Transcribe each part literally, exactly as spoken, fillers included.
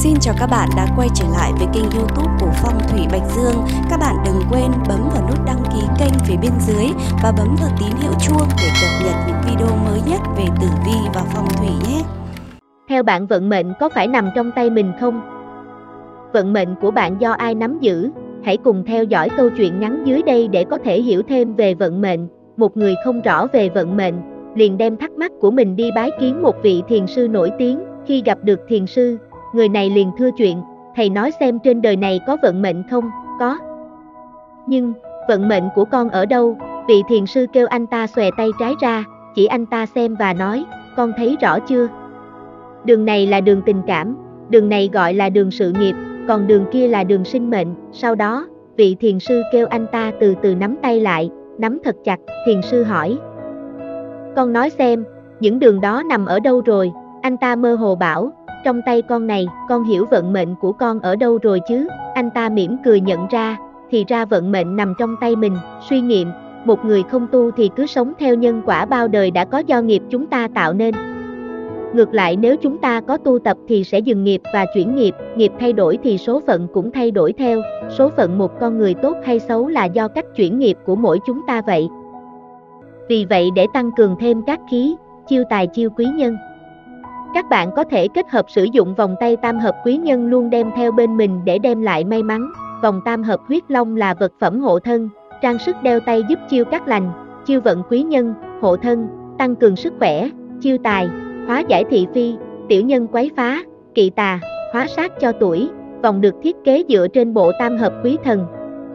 Xin chào các bạn đã quay trở lại với kênh YouTube của Phong thủy Bạch Dương. Các bạn đừng quên bấm vào nút đăng ký kênh phía bên dưới và bấm vào tín hiệu chuông để cập nhật những video mới nhất về tử vi và phong thủy nhé. Theo bạn, vận mệnh có phải nằm trong tay mình không? Vận mệnh của bạn do ai nắm giữ? Hãy cùng theo dõi câu chuyện ngắn dưới đây để có thể hiểu thêm về vận mệnh. Một người không rõ về vận mệnh, liền đem thắc mắc của mình đi bái kiến một vị thiền sư nổi tiếng. Khi gặp được thiền sư, người này liền thưa chuyện: thầy nói xem trên đời này có vận mệnh không? Có. Nhưng, vận mệnh của con ở đâu? Vị thiền sư kêu anh ta xòe tay trái ra, chỉ anh ta xem và nói: con thấy rõ chưa? Đường này là đường tình cảm, đường này gọi là đường sự nghiệp, còn đường kia là đường sinh mệnh. Sau đó, vị thiền sư kêu anh ta từ từ nắm tay lại, nắm thật chặt. Thiền sư hỏi: con nói xem, những đường đó nằm ở đâu rồi? Anh ta mơ hồ bảo: trong tay con này. Con hiểu vận mệnh của con ở đâu rồi chứ? Anh ta mỉm cười nhận ra, thì ra vận mệnh nằm trong tay mình. Suy nghiệm: một người không tu thì cứ sống theo nhân quả bao đời đã có do nghiệp chúng ta tạo nên. Ngược lại, nếu chúng ta có tu tập thì sẽ dừng nghiệp và chuyển nghiệp. Nghiệp thay đổi thì số phận cũng thay đổi theo. Số phận một con người tốt hay xấu là do cách chuyển nghiệp của mỗi chúng ta vậy. Vì vậy, để tăng cường thêm các khí, chiêu tài chiêu quý nhân, các bạn có thể kết hợp sử dụng vòng tay tam hợp quý nhân luôn đem theo bên mình để đem lại may mắn. Vòng tam hợp huyết long là vật phẩm hộ thân, trang sức đeo tay giúp chiêu cát lành, chiêu vận quý nhân, hộ thân, tăng cường sức khỏe, chiêu tài, hóa giải thị phi, tiểu nhân quấy phá, kỵ tà, hóa sát cho tuổi. Vòng được thiết kế dựa trên bộ tam hợp quý thần,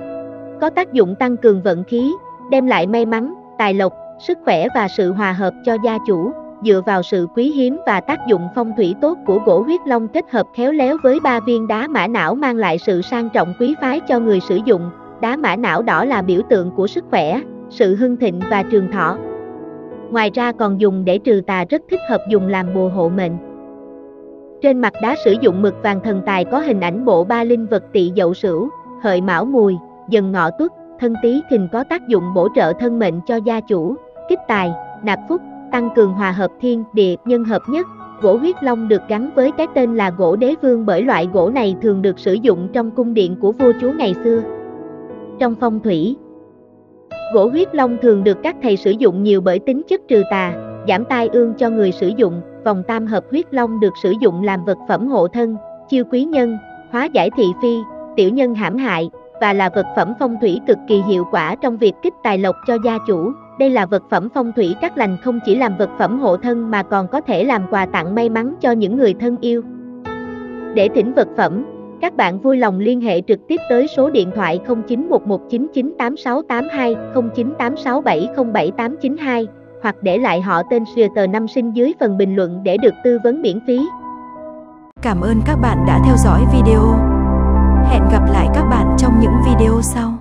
có tác dụng tăng cường vận khí, đem lại may mắn, tài lộc, sức khỏe và sự hòa hợp cho gia chủ. Dựa vào sự quý hiếm và tác dụng phong thủy tốt của gỗ huyết long kết hợp khéo léo với ba viên đá mã não mang lại sự sang trọng quý phái cho người sử dụng. Đá mã não đỏ là biểu tượng của sức khỏe, sự hưng thịnh và trường thọ. Ngoài ra còn dùng để trừ tà, rất thích hợp dùng làm bùa hộ mệnh. Trên mặt đá sử dụng mực vàng thần tài có hình ảnh bộ ba linh vật Tỵ Dậu Sửu, Hợi Mão Mùi, Dần Ngọ Tuất, Thân Tý Thìn, có tác dụng bổ trợ thân mệnh cho gia chủ, kích tài, nạp phúc, tăng cường hòa hợp thiên, địa, nhân hợp nhất. Gỗ huyết long được gắn với cái tên là gỗ đế vương bởi loại gỗ này thường được sử dụng trong cung điện của vua chúa ngày xưa. Trong phong thủy, gỗ huyết long thường được các thầy sử dụng nhiều bởi tính chất trừ tà, giảm tai ương cho người sử dụng. Vòng tam hợp huyết long được sử dụng làm vật phẩm hộ thân, chiêu quý nhân, hóa giải thị phi, tiểu nhân hãm hại, và là vật phẩm phong thủy cực kỳ hiệu quả trong việc kích tài lộc cho gia chủ. Đây là vật phẩm phong thủy cát lành, không chỉ làm vật phẩm hộ thân mà còn có thể làm quà tặng may mắn cho những người thân yêu. Để thỉnh vật phẩm, các bạn vui lòng liên hệ trực tiếp tới số điện thoại không chín một một chín chín tám sáu tám hai, không chín tám sáu bảy không bảy tám chín hai, hoặc để lại họ tên tờ năm sinh dưới phần bình luận để được tư vấn miễn phí. Cảm ơn các bạn đã theo dõi video. Hẹn gặp lại các bạn trong những video sau.